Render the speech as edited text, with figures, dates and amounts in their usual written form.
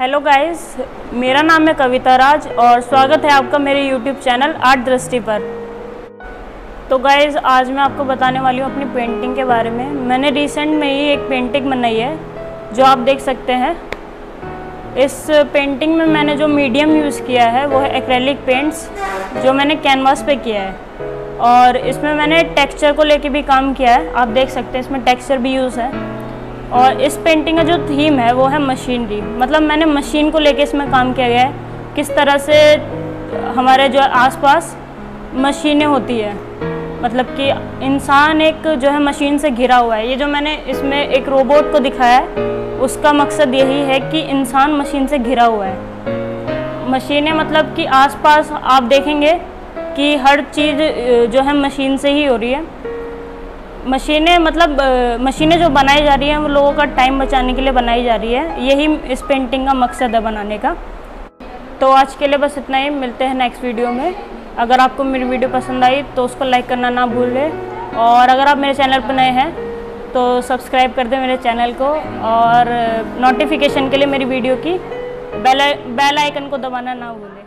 Hello guys, मेरा नाम है कविता राज और स्वागत है आपका मेरे यूट्यूब चैनल आर्ट दृष्टि पर। तो गाइस, आज मैं आपको बताने वाली हूँ अपनी पेंटिंग के बारे में। मैंने रिसेंट में ही एक पेंटिंग बनाई है जो आप देख सकते हैं। इस पेंटिंग में मैंने जो मीडियम यूज़ किया है वो है एक्रेलिक पेंट्स, जो मैंने कैनवास पे किया है। और इसमें मैंने टेक्सचर को लेके भी काम किया है, आप देख सकते हैं इसमें टेक्सचर भी यूज़ है। और इस पेंटिंग का जो थीम है वो है मशीनरी, मतलब मैंने मशीन को लेके इसमें काम किया गया है। किस तरह से हमारे जो आसपास मशीनें होती है, मतलब कि इंसान एक जो है मशीन से घिरा हुआ है। ये जो मैंने इसमें एक रोबोट को दिखाया है, उसका मकसद यही है कि इंसान मशीन से घिरा हुआ है। मशीनें मतलब कि आसपास आप देखेंगे कि हर चीज़ जो है मशीन से ही हो रही है। मशीनें जो बनाई जा रही हैं वो लोगों का टाइम बचाने के लिए बनाई जा रही है। यही इस पेंटिंग का मकसद है बनाने का। तो आज के लिए बस इतना ही, मिलते हैं नेक्स्ट वीडियो में। अगर आपको मेरी वीडियो पसंद आई तो उसको लाइक करना ना भूलें, और अगर आप मेरे चैनल पर नए हैं तो सब्सक्राइब कर दें मेरे चैनल को, और नोटिफिकेशन के लिए मेरी वीडियो की बेल आइकन को दबाना ना भूलें।